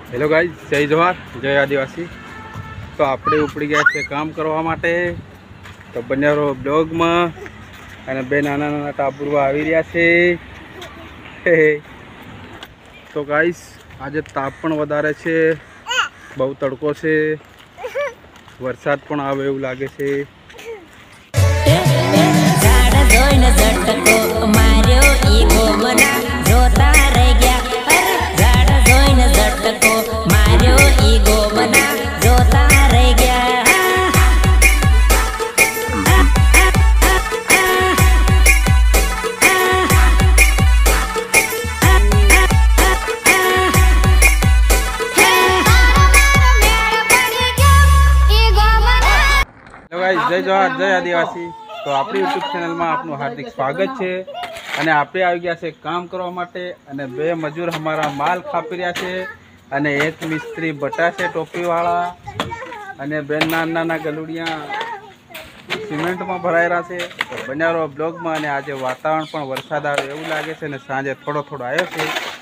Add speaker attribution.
Speaker 1: Hello guys, જય જવાહર, જય આદિવાસી। તો આપણે ઉપડી ગયા છે કામ કરવા માટે। તો બન્યા રહો બ્લોગમાં। અને બે નાના નાના ટાબુરવા આવી રહ્યા છે। તો ગાઈઝ આજે તાપ પણ વધારે છે, બહુ તડકો છે, વરસાદ પણ આવે એવું લાગે છે। जय जवाहर, जय आदिवासी। तो अपनी यूट्यूब चैनल में आपनु हार्दिक स्वागत है। अने आपणे आई गया छे काम करवा माटे अने बे मजूर हमारा माल खापी रह्या छे अने एक मिस्त्री बटा छे टोपीवाळा अने बे नाना गलुडिया सीमेंट में भरायेला छे। तो बन्या रहो ब्लॉग में। अने आज वातावरण पण वरसाद आवे एवुं लागे छे अने सांजे थोड़ो थोड़ो आव्यो छे।